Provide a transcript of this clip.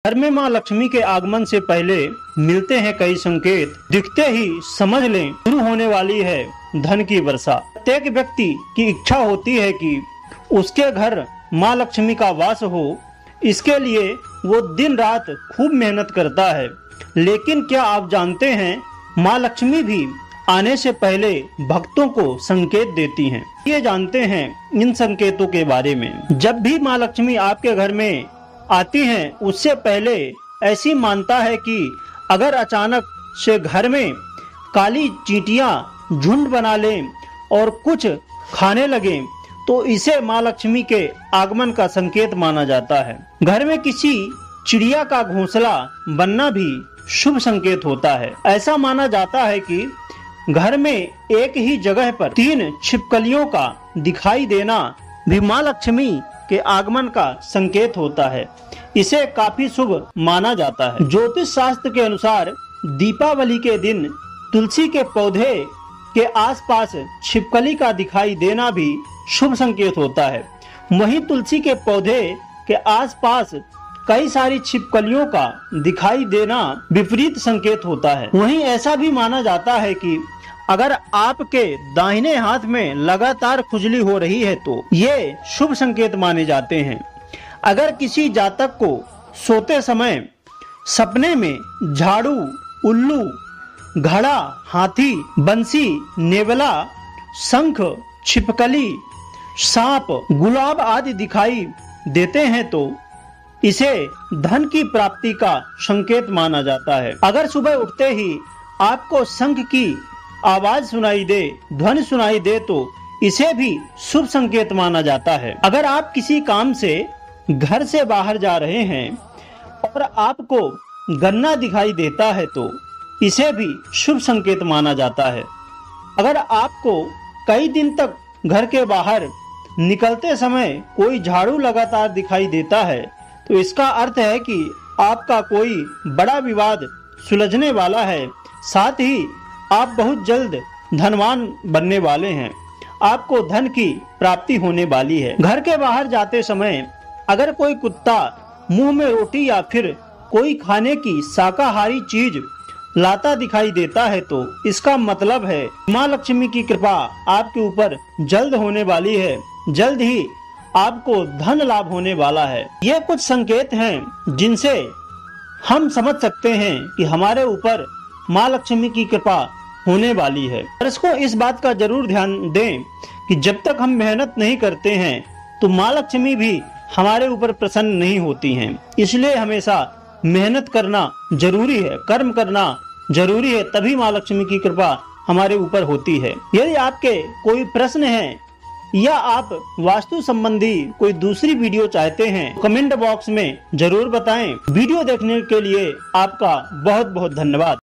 घर में माँ लक्ष्मी के आगमन से पहले मिलते हैं कई संकेत। दिखते ही समझ लें शुरू होने वाली है धन की वर्षा। प्रत्येक व्यक्ति की इच्छा होती है कि उसके घर माँ लक्ष्मी का वास हो। इसके लिए वो दिन रात खूब मेहनत करता है। लेकिन क्या आप जानते हैं, माँ लक्ष्मी भी आने से पहले भक्तों को संकेत देती हैं। ये जानते हैं इन संकेतों के बारे में। जब भी माँ लक्ष्मी आपके घर में आती हैं, उससे पहले ऐसी मानता है कि अगर अचानक से घर में काली चींटियां झुंड बना लें और कुछ खाने लगे तो इसे माँ लक्ष्मी के आगमन का संकेत माना जाता है। घर में किसी चिड़िया का घोंसला बनना भी शुभ संकेत होता है। ऐसा माना जाता है कि घर में एक ही जगह पर 3 छिपकलियों का दिखाई देना भी माँ लक्ष्मी के आगमन का संकेत होता है। इसे काफी शुभ माना जाता है। ज्योतिष शास्त्र के अनुसार दीपावली के दिन तुलसी के पौधे के आसपास छिपकली का दिखाई देना भी शुभ संकेत होता है। वहीं तुलसी के पौधे के आसपास कई सारी छिपकलियों का दिखाई देना विपरीत संकेत होता है। वहीं ऐसा भी माना जाता है कि अगर आपके दाहिने हाथ में लगातार खुजली हो रही है तो ये शुभ संकेत माने जाते हैं। अगर किसी जातक को सोते समय सपने में झाड़ू, उल्लू, घड़ा, हाथी, बंसी, नेवला, शंख, छिपकली, सांप, गुलाब आदि दिखाई देते हैं तो इसे धन की प्राप्ति का संकेत माना जाता है। अगर सुबह उठते ही आपको शंख की आवाज सुनाई दे, ध्वनि सुनाई दे तो इसे भी शुभ संकेत माना जाता है। अगर आप किसी काम से घर से बाहर जा रहे हैं और आपको गन्ना दिखाई देता है तो इसे भी शुभ संकेत माना जाता है। अगर आपको कई दिन तक घर के बाहर निकलते समय कोई झाड़ू लगातार दिखाई देता है तो इसका अर्थ है कि आपका कोई बड़ा विवाद सुलझने वाला है। साथ ही आप बहुत जल्द धनवान बनने वाले हैं। आपको धन की प्राप्ति होने वाली है। घर के बाहर जाते समय अगर कोई कुत्ता मुंह में रोटी या फिर कोई खाने की शाकाहारी चीज लाता दिखाई देता है तो इसका मतलब है माँ लक्ष्मी की कृपा आपके ऊपर जल्द होने वाली है। जल्द ही आपको धन लाभ होने वाला है। ये कुछ संकेत हैं जिनसे हम समझ सकते हैं कि हमारे ऊपर माँ लक्ष्मी की कृपा होने वाली है। दर्शकों, इस बात का जरूर ध्यान दें कि जब तक हम मेहनत नहीं करते हैं तो माँ लक्ष्मी भी हमारे ऊपर प्रसन्न नहीं होती हैं। इसलिए हमेशा मेहनत करना जरूरी है, कर्म करना जरूरी है, तभी माँ लक्ष्मी की कृपा हमारे ऊपर होती है। यदि आपके कोई प्रश्न है या आप वास्तु संबंधी कोई दूसरी वीडियो चाहते हैं, कमेंट बॉक्स में जरूर बताएं। वीडियो देखने के लिए आपका बहुत बहुत धन्यवाद।